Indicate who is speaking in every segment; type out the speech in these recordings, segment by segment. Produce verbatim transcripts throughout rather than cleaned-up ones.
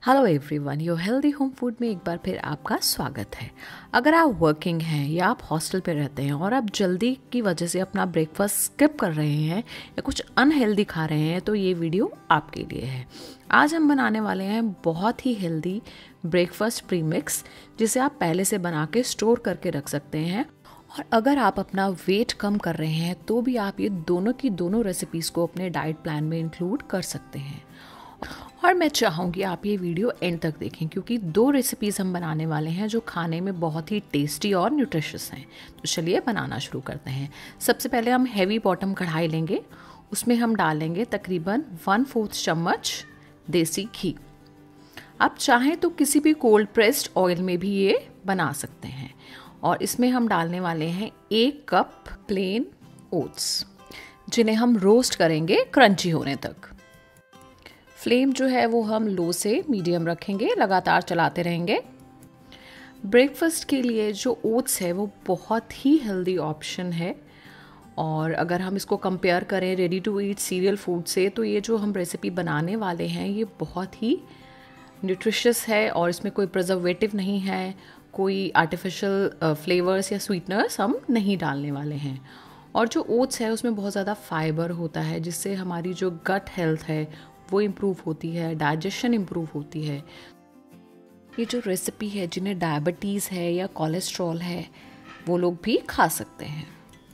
Speaker 1: Hello everyone, your healthy home food में एक बार फिर आपका स्वागत है। अगर आप वर्किंग हैं या आप हॉस्टल पे रहते हैं और आप जल्दी की वजह से अपना ब्रेकफास्ट स्किप कर रहे हैं या कुछ अनहेल्दी खा रहे हैं तो ये वीडियो आपके लिए है। आज हम बनाने वाले हैं बहुत ही हेल्दी ब्रेकफास्ट प्रीमिक्स, जिसे आप पहले से बना के स्टोर करके रख सकते हैं। और अगर आप अपना वेट कम कर रहे हैं तो भी आप ये दोनों की दोनों रेसिपीज़ को अपने डाइट प्लान में इंक्लूड कर सकते हैं। और मैं चाहूँगी आप ये वीडियो एंड तक देखें, क्योंकि दो रेसिपीज़ हम बनाने वाले हैं जो खाने में बहुत ही टेस्टी और न्यूट्रिशियस हैं। तो चलिए बनाना शुरू करते हैं। सबसे पहले हम हैवी बॉटम कढ़ाई लेंगे, उसमें हम डालेंगे तकरीबन वन फोर्थ चम्मच देसी घी। आप चाहें तो किसी भी कोल्ड प्रेस्ड ऑयल में भी ये बना सकते हैं। और इसमें हम डालने वाले हैं एक कप प्लेन ओट्स, जिन्हें हम रोस्ट करेंगे क्रंची होने तक। फ्लेम जो है वो हम लो से मीडियम रखेंगे, लगातार चलाते रहेंगे। ब्रेकफास्ट के लिए जो ओट्स है वो बहुत ही हेल्दी ऑप्शन है, और अगर हम इसको कंपेयर करें ready to eat cereal food से तो ये जो हम रेसिपी बनाने वाले हैं ये बहुत ही न्यूट्रिशियस है और इसमें कोई प्रिजर्वेटिव नहीं है, कोई आर्टिफिशियल फ्लेवर्स या स्वीटनर्स हम नहीं डालने वाले हैं। और जो ओट्स है उसमें बहुत ज़्यादा फाइबर होता है, जिससे हमारी जो गट हेल्थ है वो इम्प्रूव होती है, डाइजेशन इम्प्रूव होती है। ये जो रेसिपी है, जिन्हें डायबिटीज़ है या कोलेस्ट्रॉल है वो लोग भी खा सकते हैं।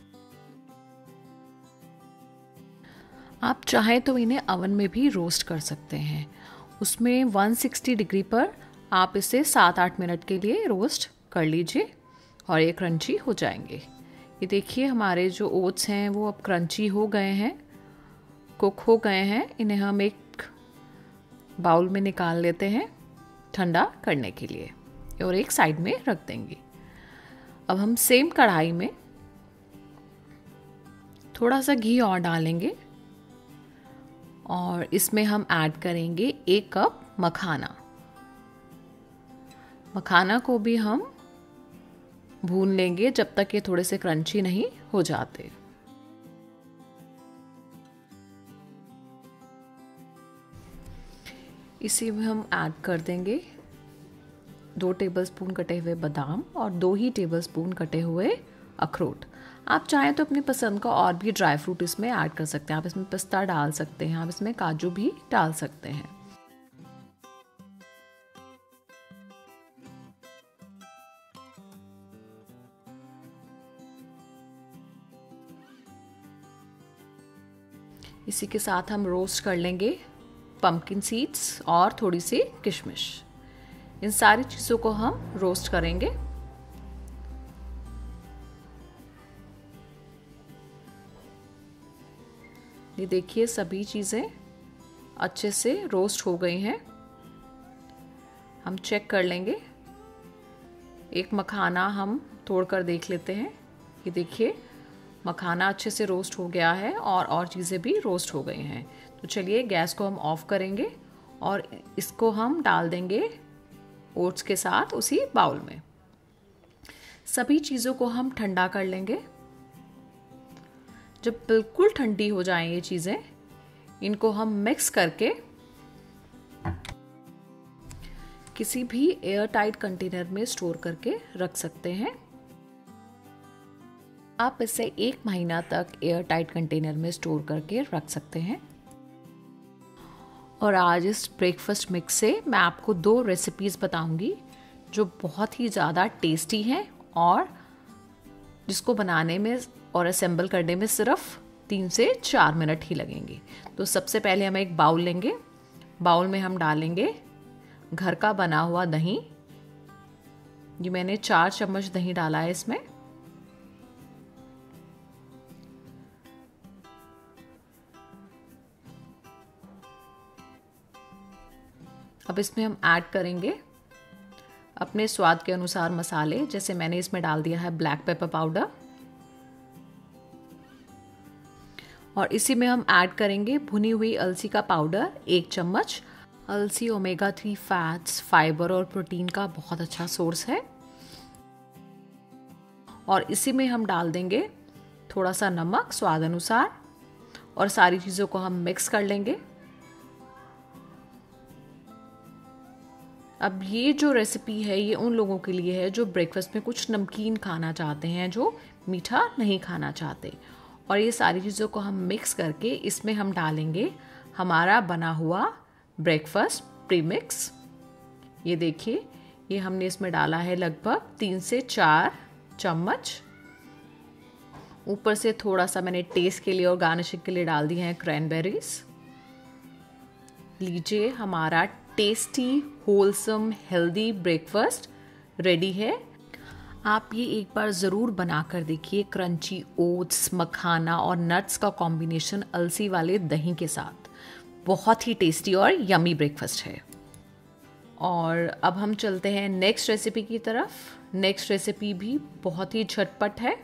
Speaker 1: आप चाहें तो इन्हें अवन में भी रोस्ट कर सकते हैं। उसमें एक सौ साठ डिग्री पर आप इसे सात आठ मिनट के लिए रोस्ट कर लीजिए और ये क्रंची हो जाएंगे। ये देखिए हमारे जो ओट्स हैं वो अब क्रंची हो गए हैं, कुक हो गए हैं। इन्हें हम एक बाउल में निकाल लेते हैं ठंडा करने के लिए और एक साइड में रख देंगे। अब हम सेम कढ़ाई में थोड़ा सा घी और डालेंगे और इसमें हम ऐड करेंगे एक कप मखाना। मखाना को भी हम भून लेंगे जब तक ये थोड़े से क्रंची नहीं हो जाते। इसी में हम ऐड कर देंगे दो टेबलस्पून कटे हुए बादाम और दो ही टेबलस्पून कटे हुए अखरोट। आप चाहें तो अपनी पसंद का और भी ड्राई फ्रूट इसमें ऐड कर सकते हैं। आप इसमें पिस्ता डाल सकते हैं, आप इसमें काजू भी डाल सकते हैं। इसी के साथ हम रोस्ट कर लेंगे पंपकिन सीड्स और थोड़ी सी किशमिश। इन सारी चीज़ों को हम रोस्ट करेंगे। ये देखिए सभी चीज़ें अच्छे से रोस्ट हो गई हैं। हम चेक कर लेंगे। एक मखाना हम तोड़कर देख लेते हैं। ये देखिए मखाना अच्छे से रोस्ट हो गया है और और चीज़ें भी रोस्ट हो गई हैं। तो चलिए गैस को हम ऑफ करेंगे और इसको हम डाल देंगे ओट्स के साथ उसी बाउल में। सभी चीज़ों को हम ठंडा कर लेंगे। जब बिल्कुल ठंडी हो जाएं ये चीज़ें, इनको हम मिक्स करके किसी भी एयर टाइट कंटेनर में स्टोर करके रख सकते हैं। आप इसे एक महीना तक एयर टाइट कंटेनर में स्टोर करके रख सकते हैं। और आज इस ब्रेकफास्ट मिक्स से मैं आपको दो रेसिपीज़ बताऊंगी जो बहुत ही ज़्यादा टेस्टी हैं और जिसको बनाने में और असेंबल करने में सिर्फ तीन से चार मिनट ही लगेंगे। तो सबसे पहले हम एक बाउल लेंगे। बाउल में हम डालेंगे घर का बना हुआ दही। ये मैंने चार चम्मच दही डाला है इसमें। अब इसमें हम ऐड करेंगे अपने स्वाद के अनुसार मसाले, जैसे मैंने इसमें डाल दिया है ब्लैक पेपर पाउडर। और इसी में हम ऐड करेंगे भुनी हुई अलसी का पाउडर एक चम्मच। अलसी ओमेगा थ्री फैट्स, फाइबर और प्रोटीन का बहुत अच्छा सोर्स है। और इसी में हम डाल देंगे थोड़ा सा नमक स्वाद अनुसार और सारी चीज़ों को हम मिक्स कर लेंगे। अब ये जो रेसिपी है ये उन लोगों के लिए है जो ब्रेकफास्ट में कुछ नमकीन खाना चाहते हैं, जो मीठा नहीं खाना चाहते। और ये सारी चीज़ों को हम मिक्स करके इसमें हम डालेंगे हमारा बना हुआ ब्रेकफास्ट प्रीमिक्स। ये देखिए, ये हमने इसमें डाला है लगभग तीन से चार चम्मच। ऊपर से थोड़ा सा मैंने टेस्ट के लिए और गार्निशिंग के लिए डाल दिए हैं क्रैनबेरीज। लीजिए, हमारा tasty wholesome healthy breakfast ready है। आप ये एक बार ज़रूर बना कर देखिए। क्रंची ओट्स, मखाना और नट्स का कॉम्बिनेशन अलसी वाले दही के साथ बहुत ही टेस्टी और यमी ब्रेकफास्ट है। और अब हम चलते हैं नेक्स्ट रेसिपी की तरफ। नेक्स्ट रेसिपी भी बहुत ही झटपट है।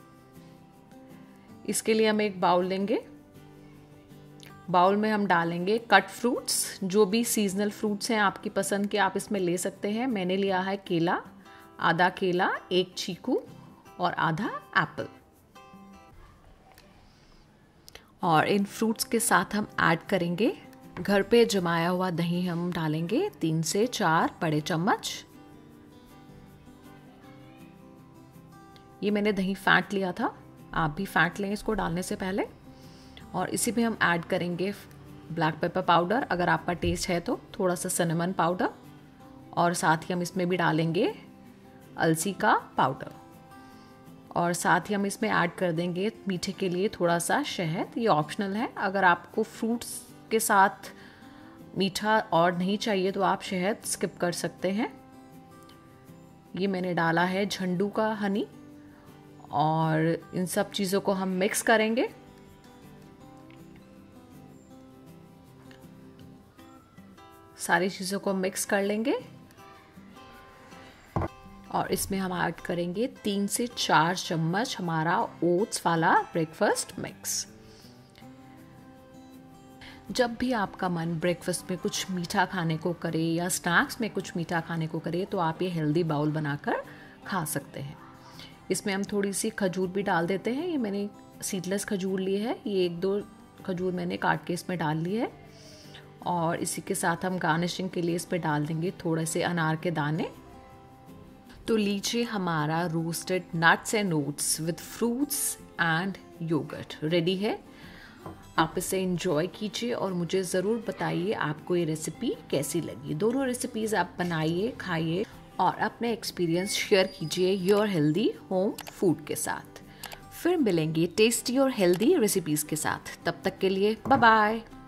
Speaker 1: इसके लिए हम एक बाउल लेंगे। बाउल में हम डालेंगे कट फ्रूट्स, जो भी सीजनल फ्रूट्स हैं आपकी पसंद के आप इसमें ले सकते हैं। मैंने लिया है केला, आधा केला, एक चीकू और आधा एप्पल। और इन फ्रूट्स के साथ हम ऐड करेंगे घर पे जमाया हुआ दही। हम डालेंगे तीन से चार बड़े चम्मच। ये मैंने दही फैंट लिया था, आप भी फैंट लें इसको डालने से पहले। और इसी में हम ऐड करेंगे ब्लैक पेपर पाउडर, अगर आपका टेस्ट है तो थोड़ा सा सिनेमन पाउडर, और साथ ही हम इसमें भी डालेंगे अलसी का पाउडर। और साथ ही हम इसमें ऐड कर देंगे मीठे के लिए थोड़ा सा शहद। ये ऑप्शनल है, अगर आपको फ्रूट्स के साथ मीठा और नहीं चाहिए तो आप शहद स्किप कर सकते हैं। ये मैंने डाला है झंडू का हनी। और इन सब चीज़ों को हम मिक्स करेंगे। सारी चीज़ों को मिक्स कर लेंगे और इसमें हम ऐड करेंगे तीन से चार चम्मच हमारा ओट्स वाला ब्रेकफास्ट मिक्स। जब भी आपका मन ब्रेकफास्ट में कुछ मीठा खाने को करे या स्नैक्स में कुछ मीठा खाने को करे तो आप ये हेल्दी बाउल बनाकर खा सकते हैं। इसमें हम थोड़ी सी खजूर भी डाल देते हैं। ये मैंने सीडलेस खजूर ली है, ये एक दो खजूर मैंने काट के इसमें डाल ली है। और इसी के साथ हम गार्निशिंग के लिए इस पर डाल देंगे थोड़े से अनार के दाने। तो लीजिए, हमारा roasted nuts and oats with fruits and yoghurt ready है। आप इसे एंजॉय कीजिए और मुझे ज़रूर बताइए आपको ये रेसिपी कैसी लगी। दोनों रेसिपीज़ आप बनाइए, खाइए और अपने एक्सपीरियंस शेयर कीजिए योर हेल्दी होम फूड के साथ। फिर मिलेंगे टेस्टी और हेल्दी रेसिपीज़ के साथ। तब तक के लिए बाय बाय।